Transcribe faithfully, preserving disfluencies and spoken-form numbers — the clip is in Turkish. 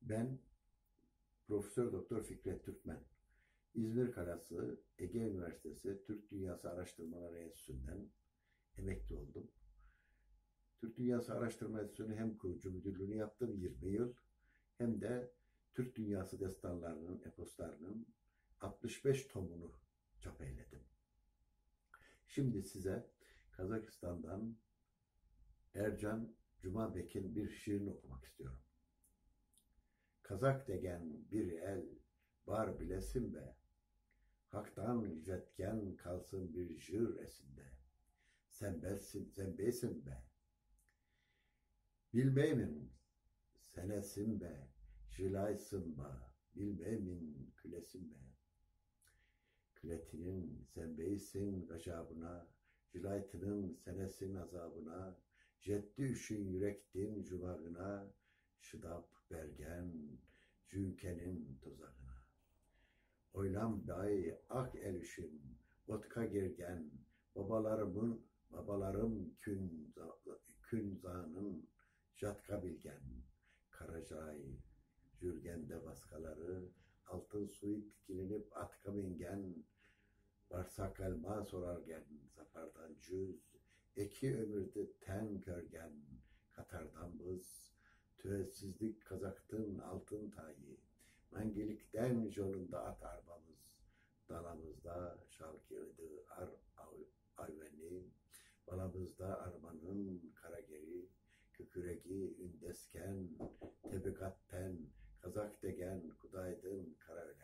Ben Profesör Doktor Fikret Türkmen. İzmir Kalası Ege Üniversitesi Türk Dünyası Araştırmaları Enstitüsü'nden emekli oldum. Türk Dünyası Araştırma Enstitüsü'nün hem kurucu müdürlüğünü yaptım yirmi yıl, hem de Türk Dünyası destanlarının, eposlarının altmış beş tomunu çap eyledim. Şimdi size Kazakistan'dan Ercan Cumabek'in bir şiirini okumak istiyorum. Kazak degen bir el var bilesin be, haktan icretken kalsın bir jür esinde. Sen belsin, sen beysin be. Bilmeyimin senesin be, jilaysın ba, bilmeyimin külesin be. Kületinin sen beysin gacabına, jilaytının senesin azabına, jetti üşün yürektin cumagına, şıdap bergen cükenin tuzağına. Oylam dahi ak elüşüm, otka girgen, babalarımın, babalarım kün, kün zanın, jatka bilgen, karacay, jürgende baskaları, altın suyu dikilinip atka mingen, varsak elma sorargen, zafardan cüz, eki ömürde ten körgen, Katardan bız, tüetsizlik kazaktın altın tayı, mengelikten yolunda at arabamız, danamızda şalkırdı ar ayveni, balamızda armanın karageri, küküregi ündesken, tebekatten, kazak degen kudaydın kara ölen.